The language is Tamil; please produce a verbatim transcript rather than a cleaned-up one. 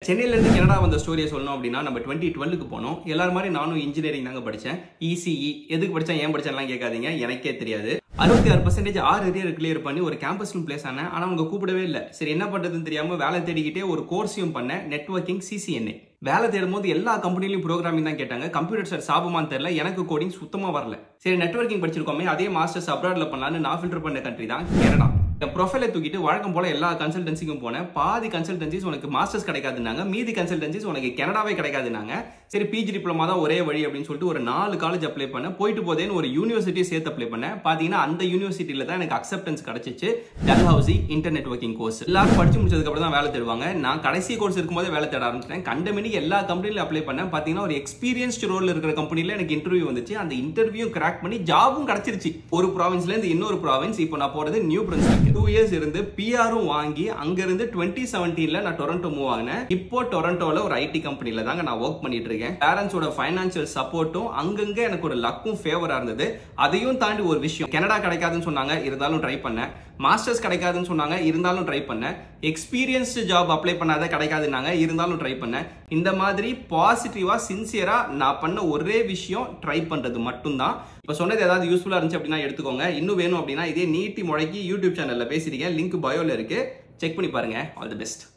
சென்னையில இருந்து கனடா வந்த ஸ்டோரியை சொல்லணும் அப்படின்னா நம்ம டுவெண்ட்டி டுவெல்க்கு போனோம். எல்லாரும் மாதிரி நானும் இன்ஜினியரிங் தாங்க படிச்சேன். இசிஇ எதுக்கு படிச்சேன் ஏன் படிச்சேன்லாம் கேட்காதீங்க, எனக்கே தெரியாது. அறுபத்தி ஆறு பர்சன்டேஜ் ஆறு ஏரியா கிளியர் பண்ணி ஒரு கேம்பஸ்ல பிளேஸ் ஆனேன். ஆனா அவங்க கூப்பிடவே இல்லை. சரி என்ன பண்றதுன்னு தெரியாம வேலை தேடிக்கிட்டே ஒரு கோர்ஸையும் பண்ணேன், நெட்வொர்க்கிங் சிசிஎன்ஏ. வேலை தேடும் போது எல்லா கம்பெனிலையும் ப்ரோக்ராமிங் தான் கேட்டாங்க. கம்ப்யூட்டர் சார் சாபமான்னு தெரியல, எனக்கு கோடிங் சுத்தமா வரல. சரி நெட்வொர்க்கிங் படிச்சிருக்கோமே, அதே மாஸ்டர்ஸ் அப்ராட்ல பண்ணலான்னு நான் ஃபில்டர் பண்ண கண்ட்ரி தான் கனடா. என் ப்ரொஃபைலை தூக்கிட்டு வழக்கம் போல எல்லா கன்சல்டன்சிக்கும் போனேன். பாதி கன்சல்டன்சிஸ் உனக்கு மாஸ்டர்ஸ் கிடைக்காதுன்னாங்க, மீதி கன்சல்டன்சிஸ் உனக்கு கனடாவே கிடைக்காதுன்னாங்க. சரி பிஜி டிப்ளமா தான் ஒரே வழி அப்படின்னு சொல்லிட்டு ஒரு நாலு காலேஜ் அப்ளை பண்ணேன். போயிட்டு போதேன்னு ஒரு யூனிவர்சிட்டி சேர்த்து அப்ளை பண்ணேன். பாத்தீங்கன்னா அந்த யூனிவர்சிட்டியில தான் எனக்கு அக்செப்டன்ஸ் கிடைச்சிச்சு. Dalhousie internetworking course. எல்லாரும் படிச்சு முடிச்சதுக்கு அப்புறம் தான் வேலை தேடுவாங்க. நான் கடைசி கோர்ஸ் இருக்கும்போது வேலை தேட ஆரம்பிச்சிட்டேன். கண்டமினி எல்லா கம்பெனிலும் அப்ளை பண்ணேன். பாத்தீங்கன்னா ஒரு எக்ஸ்பீரியன்ஸ்ட் ரோல் இருக்கிற கம்பெனில எனக்கு இன்டர்வியூ வந்துச்சு. அந்த இன்டர்வியூ கிராக் பண்ணி ஜாபும் கிடைச்சிருச்சு. ஒரு ப்ராவின்ஸ்ல இருந்து இன்னொரு ப்ராவின்ஸ். இப்போ நான் போறது நியூ பிரின்சிபல். டூ இயர்ஸ் இருந்து பிஆரும் வாங்கி அங்க இருந்து டுவெண்ட்டி செவன்டீன்ல நான் டொரண்டோ மூவ் ஆனேன். இப்போ டொரண்டோல ஒரு ஐடி கம்பெனில தாங்க நான் ஒர்க் பண்ணிட்டு இருக்கேன். பேரண்ட்ஸோட ஃபைனான்சியல் சப்போர்ட்டும் அங்கங்க எனக்கு ஒரு லக்கும் ஃபேவரா இருந்தது. அதையும் தாண்டி ஒரு விஷயம், கனடா கிடைக்காதுன்னு சொன்னாங்க, இருந்தாலும் ட்ரை பண்ணேன். மாஸ்டர்ஸ் கிடைக்காதுன்னு சொன்னாங்க, இருந்தாலும் ட்ரை பண்ணேன். எக்ஸ்பீரியன்ஸ்டு ஜாப் அப்ளை பண்ணாத கிடைக்காதுன்னாங்க, இருந்தாலும் ட்ரை பண்ணேன். இந்த மாதிரி பாசிட்டிவா சின்சியரா நான் பண்ண ஒரே விஷயம் ட்ரை பண்றது மட்டும்தான். இப்ப சொன்னது ஏதாவது யூஸ்ஃபுல்லா இருந்துச்சு அப்படின்னா எடுத்துக்கோங்க. இன்னும் வேணும் அப்படின்னா இதே நீட்டி முழக்கி யூடியூப் சேனல்ல பேசிருக்கேன், லிங்க் பயோல இருக்கு, செக் பண்ணி பாருங்க. All the best.